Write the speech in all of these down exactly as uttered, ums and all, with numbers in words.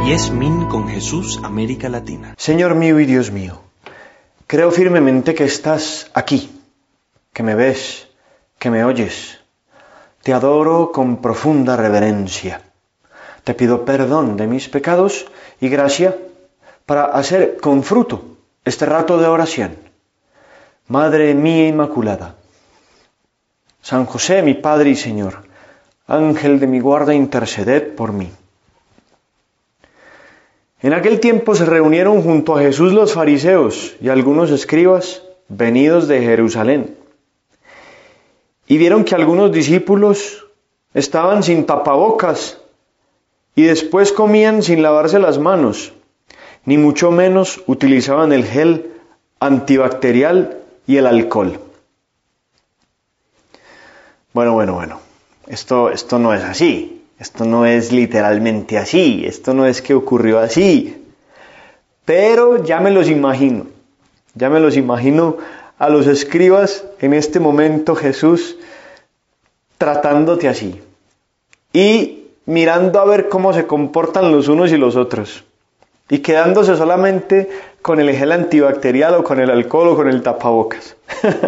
Yes Min con Jesús, América Latina. Señor mío y Dios mío, creo firmemente que estás aquí, que me ves, que me oyes. Te adoro con profunda reverencia. Te pido perdón de mis pecados y gracia para hacer con fruto este rato de oración. Madre mía Inmaculada, San José, mi Padre y Señor, Ángel de mi guarda, interceded por mí. En aquel tiempo se reunieron junto a Jesús los fariseos y algunos escribas venidos de Jerusalén. Y vieron que algunos discípulos estaban sin tapabocas y después comían sin lavarse las manos, ni mucho menos utilizaban el gel antibacterial y el alcohol. Bueno, bueno, bueno, esto, esto no es así, esto no es literalmente así, esto no es que ocurrió así, pero ya me los imagino, ya me los imagino a los escribas en este momento, Jesús, tratándote así y mirando a ver cómo se comportan los unos y los otros y quedándose solamente con el gel antibacterial o con el alcohol o con el tapabocas.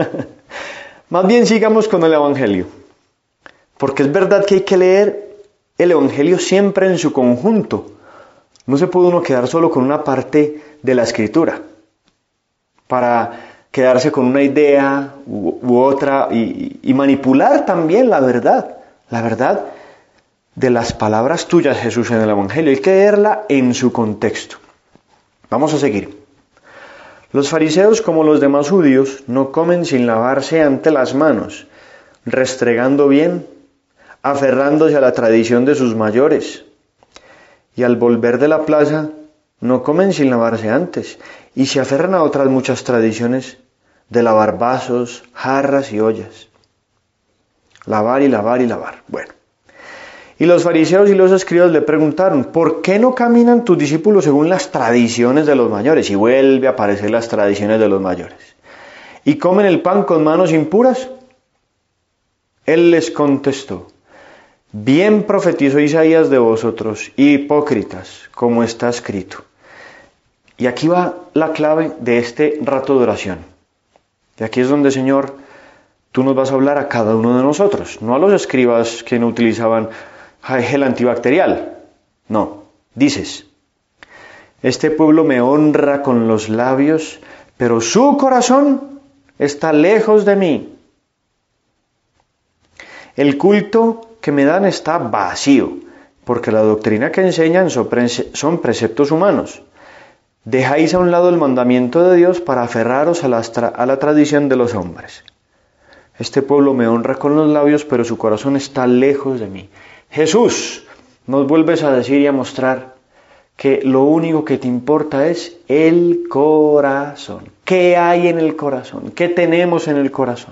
Más bien sigamos con el Evangelio, porque es verdad que hay que leer el Evangelio siempre en su conjunto. No se puede uno quedar solo con una parte de la Escritura para quedarse con una idea u, u otra y, y manipular también la verdad, la verdad de las palabras tuyas, Jesús, en el Evangelio. Hay que leerla en su contexto. Vamos a seguir. Los fariseos, como los demás judíos, no comen sin lavarse ante las manos, restregando bien, aferrándose a la tradición de sus mayores. Y al volver de la plaza, no comen sin lavarse antes, y se aferran a otras muchas tradiciones de lavar vasos, jarras y ollas. Lavar y lavar y lavar. Bueno. Y los fariseos y los escribas le preguntaron, ¿por qué no caminan tus discípulos según las tradiciones de los mayores? Y vuelve a aparecer las tradiciones de los mayores. ¿Y comen el pan con manos impuras? Él les contestó, bien profetizó Isaías de vosotros, hipócritas, como está escrito. Y aquí va la clave de este rato de oración. Y aquí es donde, Señor, tú nos vas a hablar a cada uno de nosotros, no a los escribas que no utilizaban gel antibacterial. No, dices, este pueblo me honra con los labios, pero su corazón está lejos de mí. El culto que me dan está vacío, porque la doctrina que enseñan son preceptos humanos. Dejáis a un lado el mandamiento de Dios para aferraros a la, a la tradición de los hombres. Este pueblo me honra con los labios, pero su corazón está lejos de mí. Jesús, nos vuelves a decir y a mostrar que lo único que te importa es el corazón. ¿Qué hay en el corazón? ¿Qué tenemos en el corazón?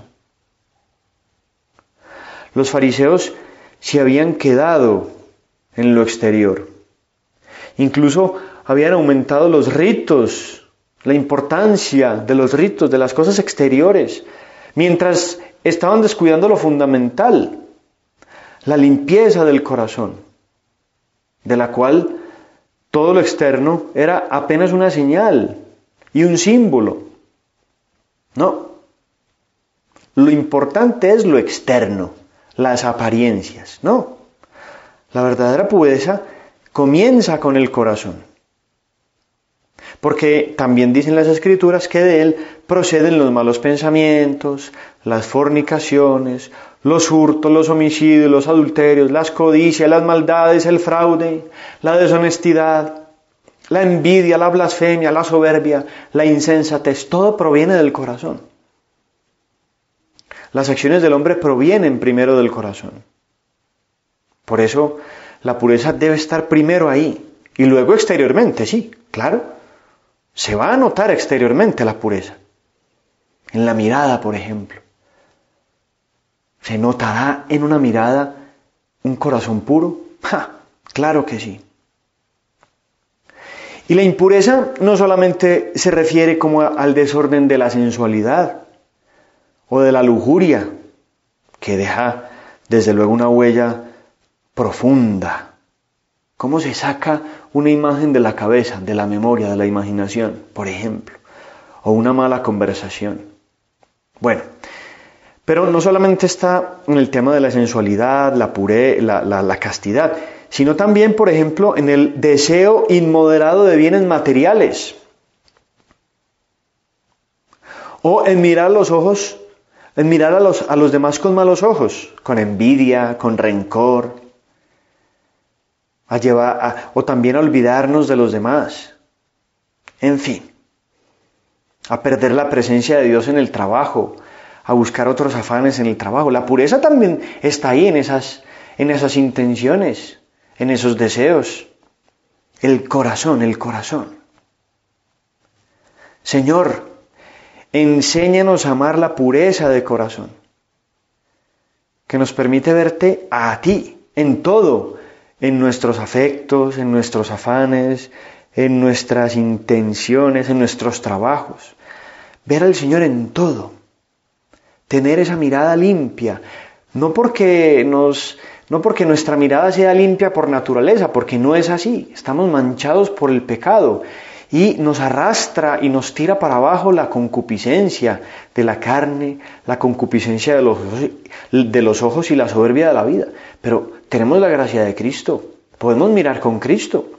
Los fariseos se habían quedado en lo exterior. Incluso habían aumentado los ritos, la importancia de los ritos, de las cosas exteriores, mientras estaban descuidando lo fundamental, la limpieza del corazón, de la cual todo lo externo era apenas una señal y un símbolo. No, lo importante es lo externo, las apariencias. No, la verdadera pureza comienza con el corazón. Porque también dicen las Escrituras que de él proceden los malos pensamientos, las fornicaciones, los hurtos, los homicidios, los adulterios, las codicias, las maldades, el fraude, la deshonestidad, la envidia, la blasfemia, la soberbia, la insensatez. Todo proviene del corazón. Las acciones del hombre provienen primero del corazón. Por eso la pureza debe estar primero ahí y luego exteriormente, sí, claro. Se va a notar exteriormente la pureza. En la mirada, por ejemplo. ¿Se notará en una mirada un corazón puro? ¡Ja! Claro que sí. Y la impureza no solamente se refiere como al desorden de la sensualidad o de la lujuria, que deja desde luego una huella profunda ¿Cómo se saca una imagen de la cabeza, de la memoria, de la imaginación, por ejemplo? O una mala conversación. Bueno, pero no solamente está en el tema de la sensualidad, la pureza, la, la, la castidad, sino también, por ejemplo, en el deseo inmoderado de bienes materiales. O en mirar los ojos, en mirar a los, a los demás con malos ojos, con envidia, con rencor. A llevar, a, o también a olvidarnos de los demás. En fin, a perder la presencia de Dios en el trabajo, a buscar otros afanes en el trabajo. La pureza también está ahí en esas, en esas intenciones, en esos deseos. El corazón, el corazón. Señor, enséñanos a amar la pureza de corazón, que nos permite verte a ti en todo, en nuestros afectos, en nuestros afanes, en nuestras intenciones, en nuestros trabajos. Ver al Señor en todo. Tener esa mirada limpia. No porque, nos, no porque nuestra mirada sea limpia por naturaleza, porque no es así. Estamos manchados por el pecado. Y nos arrastra y nos tira para abajo la concupiscencia de la carne, la concupiscencia de los, de los ojos y la soberbia de la vida. Pero tenemos la gracia de Cristo, podemos mirar con Cristo.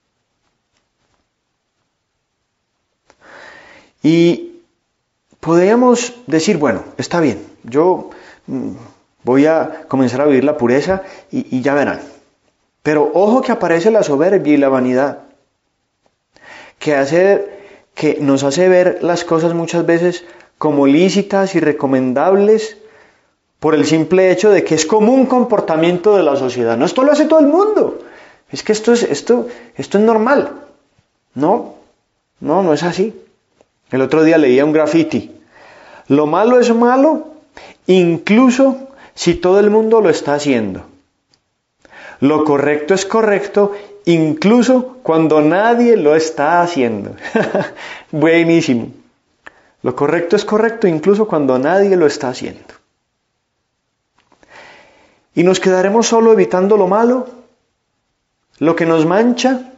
Y podríamos decir, bueno, está bien, yo voy a comenzar a vivir la pureza y, y ya verán. Pero ojo que aparece la soberbia y la vanidad, que, hace, que nos hace ver las cosas muchas veces como lícitas y recomendables por el simple hecho de que es común comportamiento de la sociedad. No, esto lo hace todo el mundo. Es que esto es, esto, esto es normal. No, no, no es así. El otro día leía un graffiti. Lo malo es malo, incluso si todo el mundo lo está haciendo. Lo correcto es correcto, incluso cuando nadie lo está haciendo. Buenísimo. Lo correcto es correcto, incluso cuando nadie lo está haciendo. ¿Y nos quedaremos solo evitando lo malo? ¿Lo que nos mancha?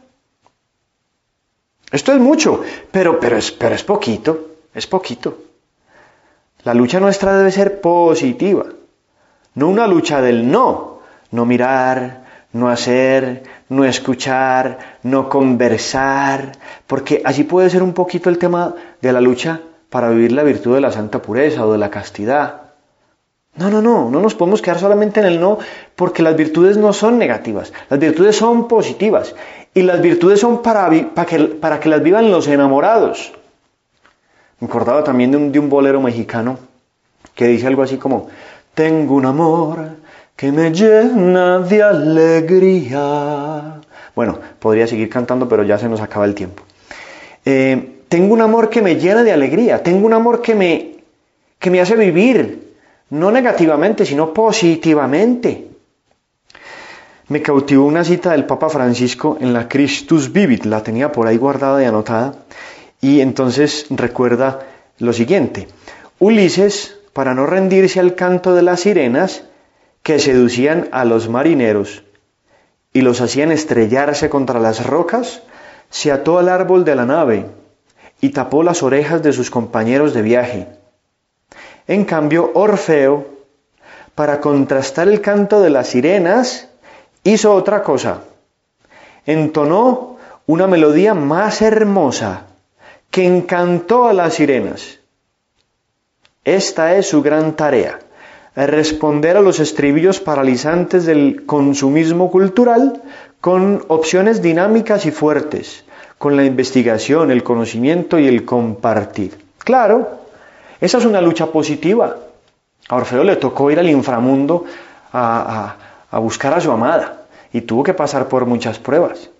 Esto es mucho, pero, pero, es, pero es poquito, es poquito. La lucha nuestra debe ser positiva, no una lucha del no. No mirar, no hacer, no escuchar, no conversar, porque así puede ser un poquito el tema de la lucha para vivir la virtud de la santa pureza o de la castidad. No, no, no, no nos podemos quedar solamente en el no, porque las virtudes no son negativas, las virtudes son positivas, y las virtudes son para, para, que, para que las vivan los enamorados. Me acordaba también de un, de un bolero mexicano que dice algo así como: tengo un amor que me llena de alegría. Bueno, podría seguir cantando, pero ya se nos acaba el tiempo. Eh, tengo un amor que me llena de alegría, tengo un amor que me, que me hace vivir, no negativamente, sino positivamente. Me cautivó una cita del Papa Francisco en la Christus Vivit, la tenía por ahí guardada y anotada, y entonces recuerda lo siguiente: Ulises, para no rendirse al canto de las sirenas, que seducían a los marineros y los hacían estrellarse contra las rocas, se ató al árbol de la nave y tapó las orejas de sus compañeros de viaje. En cambio, Orfeo, para contrastar el canto de las sirenas, hizo otra cosa. Entonó una melodía más hermosa que encantó a las sirenas. Esta es su gran tarea: responder a los estribillos paralizantes del consumismo cultural con opciones dinámicas y fuertes, con la investigación, el conocimiento y el compartir. Claro, esa es una lucha positiva. A Orfeo le tocó ir al inframundo a, a, a buscar a su amada y tuvo que pasar por muchas pruebas.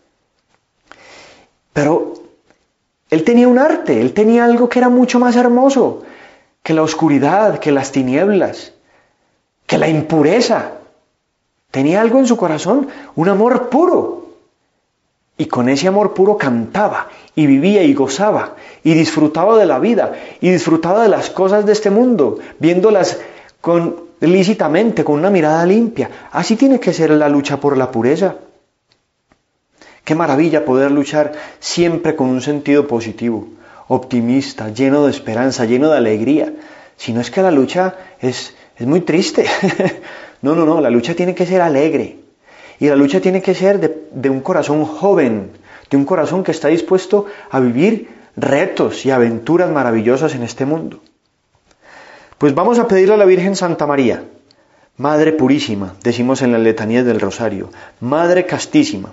Pero él tenía un arte, él tenía algo que era mucho más hermoso que la oscuridad, que las tinieblas, que la impureza. Tenía algo en su corazón, un amor puro. Y con ese amor puro cantaba, y vivía, y gozaba, y disfrutaba de la vida, y disfrutaba de las cosas de este mundo, viéndolas con, lícitamente, con una mirada limpia. Así tiene que ser la lucha por la pureza. Qué maravilla poder luchar siempre con un sentido positivo, optimista, lleno de esperanza, lleno de alegría. Si no es que la lucha es, es muy triste. No, no, no, la lucha tiene que ser alegre. Y la lucha tiene que ser de, de un corazón joven, de un corazón que está dispuesto a vivir retos y aventuras maravillosas en este mundo. Pues vamos a pedirle a la Virgen Santa María, Madre Purísima, decimos en las letanías del Rosario, Madre Castísima.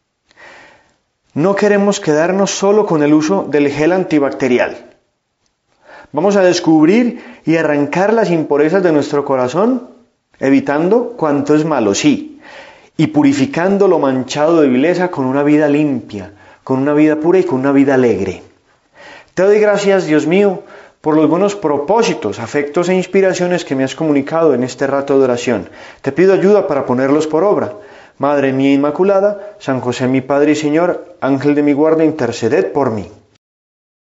No queremos quedarnos solo con el uso del gel antibacterial. Vamos a descubrir y arrancar las impurezas de nuestro corazón, evitando cuanto es malo, sí, y purificando lo manchado de vileza con una vida limpia, con una vida pura y con una vida alegre. Te doy gracias, Dios mío, por los buenos propósitos, afectos e inspiraciones que me has comunicado en este rato de oración. Te pido ayuda para ponerlos por obra. Madre mía Inmaculada, San José mi Padre y Señor, Ángel de mi guarda, interceded por mí.